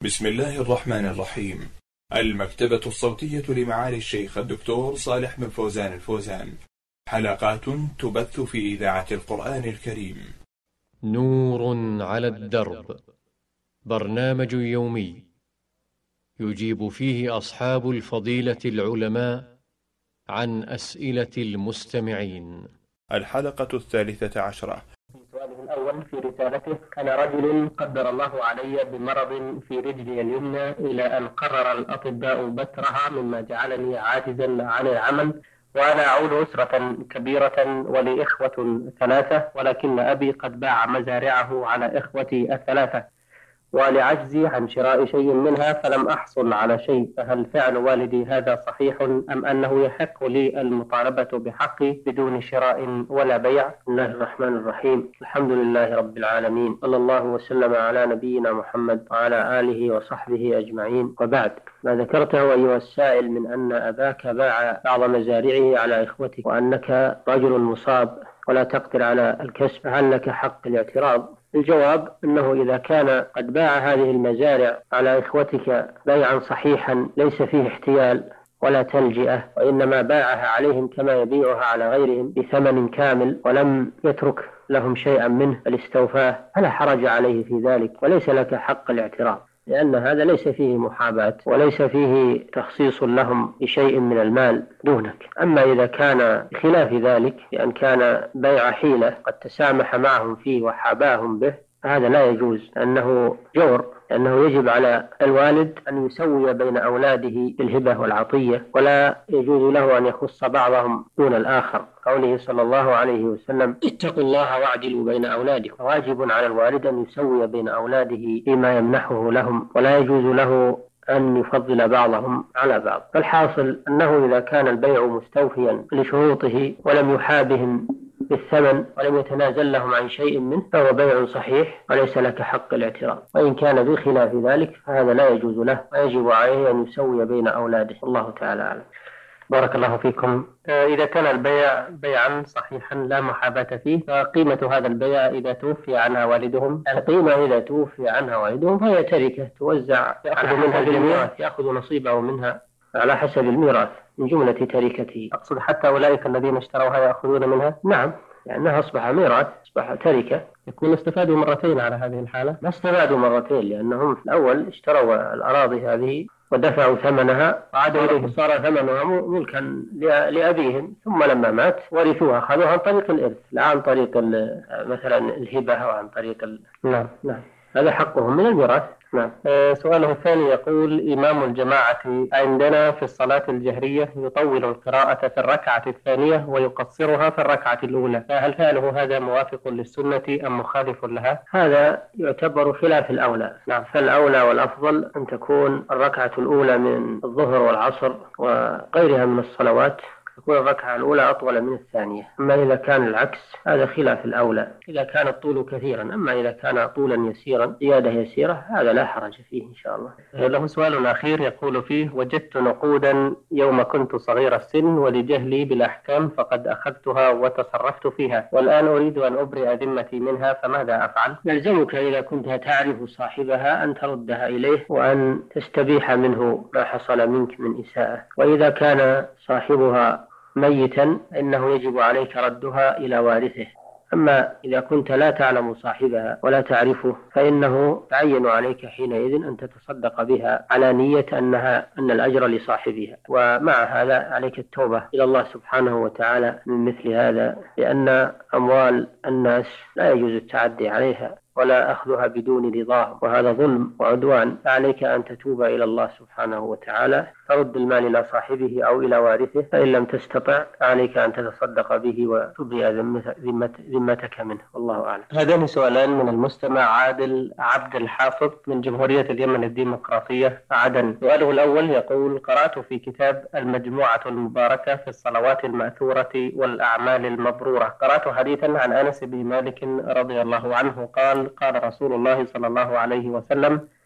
بسم الله الرحمن الرحيم. المكتبة الصوتية لمعالي الشيخ الدكتور صالح بن فوزان الفوزان، حلقات تبث في إذاعة القرآن الكريم. نور على الدرب، برنامج يومي يجيب فيه أصحاب الفضيلة العلماء عن أسئلة المستمعين. الحلقة 13. سؤاله الأول في رسالته: أنا رجل قدر الله علي بمرض في رجلي اليمنى إلى أن قرر الأطباء بترها، مما جعلني عاجزا عن العمل، وأنا أعول أسرة كبيرة ولي إخوة 3، ولكن أبي قد باع مزارعه على إخوتي 3، ولعجزي عن شراء شيء منها فلم أحصل على شيء، فهل فعل والدي هذا صحيح أم أنه يحق لي المطالبة بحقي بدون شراء ولا بيع؟ بسم الله الرحمن الرحيم. الحمد لله رب العالمين، صلى الله وسلم على نبينا محمد وعلى آله وصحبه أجمعين، وبعد. ما ذكرته أيها السائل من أن أباك باع بعض مزارعه على إخوتك وأنك رجل مصاب ولا تقدر على الكسب، هل لك حق الاعتراض؟ الجواب أنه إذا كان قد باع هذه المزارع على إخوتك بيعا صحيحا ليس فيه احتيال ولا تلجئة، وإنما باعها عليهم كما يبيعها على غيرهم بثمن كامل ولم يترك لهم شيئا منه بل استوفاه، فلا حرج عليه في ذلك، وليس لك حق الاعتراض، لأن هذا ليس فيه محاباة وليس فيه تخصيص لهم بشيء من المال دونك. أما إذا كان بخلاف ذلك، بأن كان بيع حيلة قد تسامح معهم فيه وحاباهم به، هذا لا يجوز، أنه جور، أنه يجب على الوالد أن يسوي بين أولاده بالهبة والعطية، ولا يجوز له أن يخص بعضهم دون الآخر. قوله صلى الله عليه وسلم: اتقوا الله واعدلوا بين أولادكم. واجب على الوالد أن يسوي بين أولاده فيما يمنحه لهم، ولا يجوز له أن يفضل بعضهم على بعض. فالحاصل أنه إذا كان البيع مستوفيا لشروطه ولم يحابهم بالثمن ولم يتنازل لهم عن شيء منه فهو بيع صحيح وليس لك حق الاعتراض، وإن كان بخلاف ذلك فهذا لا يجوز له، ويجب عليه أن يسوي بين أولاده. الله تعالى أعلم. بارك الله فيكم. إذا كان البيع بيعا صحيحا لا محاباة فيه، فقيمة هذا البيع إذا توفي عنها والدهم، القيمة إذا توفي عنها والدهم فهي تركة توزع، يأخذ منها الجميع، يأخذ نصيبه منها على حسب الميراث من جملة تركته. أقصد حتى أولئك الذين اشتروها يأخذون منها؟ نعم، لأنها أصبح ميراث، أصبح تركة، يكون استفادوا مرتين على هذه الحالة. ما استفادوا مرتين، لأنهم في الأول اشتروا الأراضي هذه ودفعوا ثمنها وعادوا إليه، صار ثمنها ملكا لأبيهم، ثم لما مات ورثوها، أخذوها عن طريق الإرث لا عن طريق مثلا الهبة أو عن طريق نعم، هذا حقهم من الميراث. نعم. سؤاله الثاني يقول: إمام الجماعة عندنا في الصلاة الجهرية يطول القراءة في الركعة الثانية ويقصرها في الركعة الأولى، فهل فعله هذا موافق للسنة أم مخالف لها؟ هذا يعتبر خلاف الأولى. نعم. فالأولى والأفضل أن تكون الركعة الأولى من الظهر والعصر وغيرها من الصلوات تكون الركعة الأولى أطول من الثانية. أما إذا كان العكس هذا خلاف الأولى، إذا كان الطول كثيرا. أما إذا كان طولا يسيرا، زيادة يسيرة، هذا لا حرج فيه إن شاء الله. له سؤال أخير يقول فيه: وجدت نقودا يوم كنت صغير السن، ولجهلي بالأحكام فقد أخذتها وتصرفت فيها، والآن أريد أن أبرئ ذمتي منها، فماذا أفعل؟ يلزمك إذا كنت تعرف صاحبها أن تردها إليه وأن تستبيح منه ما حصل منك من إساءة، وإذا كان صاحبها ميتا إنه يجب عليك ردها إلى وارثه. أما إذا كنت لا تعلم صاحبها ولا تعرفه فإنه تعين عليك حينئذ أن تتصدق بها على نية أن الأجر لصاحبها، ومع هذا عليك التوبة إلى الله سبحانه وتعالى من مثل هذا، لأن أموال الناس لا يجوز التعدي عليها ولا أخذها بدون رضاهم، وهذا ظلم وعدوان، فعليك أن تتوب إلى الله سبحانه وتعالى، ترد المال إلى صاحبه أو إلى وارثه، فإن لم تستطع عليك أن تتصدق به وتبرئ ذمتك منه، والله أعلم. هذان سؤالان من المستمع عادل عبد الحافظ من جمهورية اليمن الديمقراطية عدن. سؤاله الأول يقول: قرأت في كتاب المجموعة المباركة في الصلوات المأثورة والأعمال المبرورة، قرأت حديثا عن أنس بن مالك رضي الله عنه قال: قال رسول الله صلى الله عليه وسلم: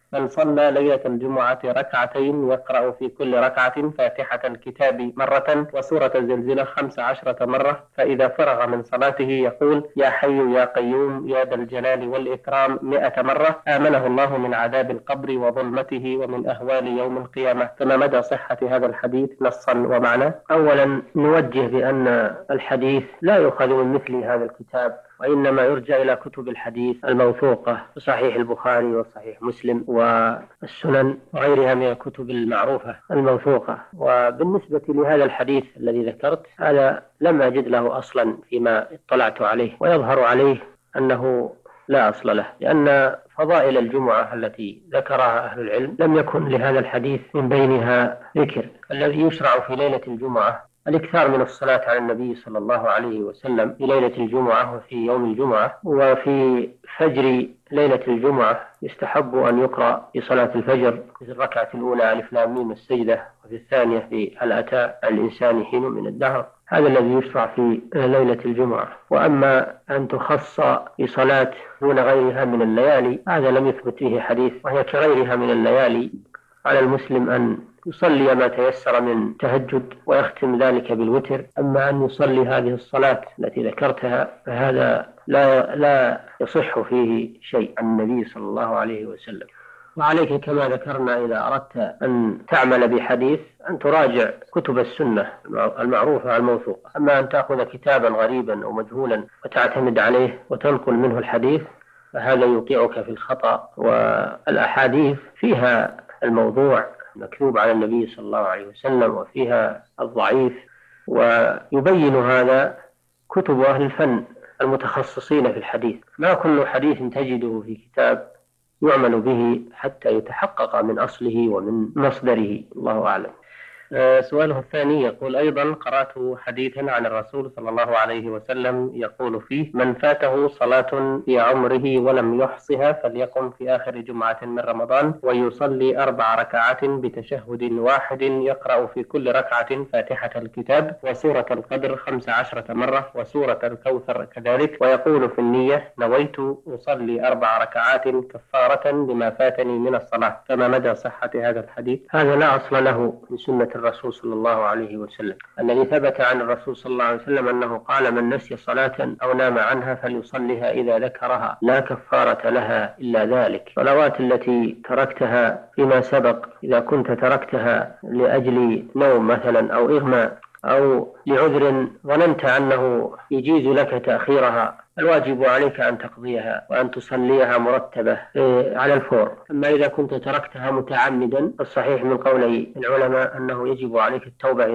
من صلى ليلة الجمعة ركعتين يقرأ في كل ركعة فاتحة الكتاب مرة وسورة الزلزلة 15 مرة، فإذا فرغ من صلاته يقول يا حي يا قيوم يا ذا الجلال والإكرام 100 مرة، آمنه الله من عذاب القبر وظلمته ومن أهوال يوم القيامة. فما مدى صحة هذا الحديث نصا ومعنى؟ أولا نوجه بأن الحديث لا يؤخذ من مثل هذا الكتاب، وإنما يرجع إلى كتب الحديث الموثوقة، صحيح البخاري وصحيح مسلم والسنن وغيرها من الكتب المعروفة الموثوقة. وبالنسبة لهذا الحديث الذي ذكرت، هذا لم أجد له أصلا فيما اطلعت عليه، ويظهر عليه أنه لا أصل له، لأن فضائل الجمعة التي ذكرها أهل العلم لم يكن لهذا الحديث من بينها ذكر. الذي يشرع في ليلة الجمعة الإكثار من الصلاة على النبي صلى الله عليه وسلم في ليلة الجمعة وفي يوم الجمعة، وفي فجر ليلة الجمعة يستحب أن يقرأ في صلاة الفجر في الركعة الأولى ألف لام ميم السجدة، وفي الثانية في هل أتى الإنسان حين من الدهر. هذا الذي يشرع في ليلة الجمعة. وأما أن تخص بصلاة دون غيرها من الليالي، هذا لم يثبت فيه حديث، وهي كغيرها من الليالي على المسلم أن يصلي ما تيسر من تهجد ويختم ذلك بالوتر. أما أن يصلي هذه الصلاة التي ذكرتها فهذا لا يصح فيه شيء عن النبي صلى الله عليه وسلم. وعليك كما ذكرنا إذا أردت أن تعمل بحديث أن تراجع كتب السنة المعروفة الموثوقة. أما أن تأخذ كتابا غريبا أو مجهولا وتعتمد عليه وتنقل منه الحديث فهذا يوقعك في الخطأ. والأحاديث فيها الموضوع مكتوب على النبي صلى الله عليه وسلم وفيها الضعيف، ويبين هذا كتب أهل الفن المتخصصين في الحديث. ما كل حديث تجده في كتاب يعمل به حتى يتحقق من أصله ومن مصدره، الله أعلم. سؤاله الثاني يقول أيضا قرأت حديثا عن الرسول صلى الله عليه وسلم يقول فيه من فاته صلاة في عمره ولم يحصها فليقم في آخر جمعة من رمضان ويصلي 4 ركعات بتشهد واحد يقرأ في كل ركعة فاتحة الكتاب وسورة القدر 15 مرة وسورة الكوثر كذلك، ويقول في النية نويت أصلي 4 ركعات كفارة لما فاتني من الصلاة. فما مدى صحة هذا الحديث؟ هذا لا أصل له من سنة الرسول صلى الله عليه وسلم. الذي ثبت عن الرسول صلى الله عليه وسلم أنه قال من نسي صلاة أو نام عنها فليصليها إذا ذكرها لا كفارة لها إلا ذلك. الصلوات التي تركتها فيما سبق إذا كنت تركتها لأجل نوم مثلا أو إغماء أو لعذر ظننت أنه يجيز لك تأخيرها، الواجب عليك أن تقضيها وأن تصليها مرتبة على الفور. أما إذا كنت تركتها متعمدا فالصحيح من قولي العلماء أنه يجب عليك التوبة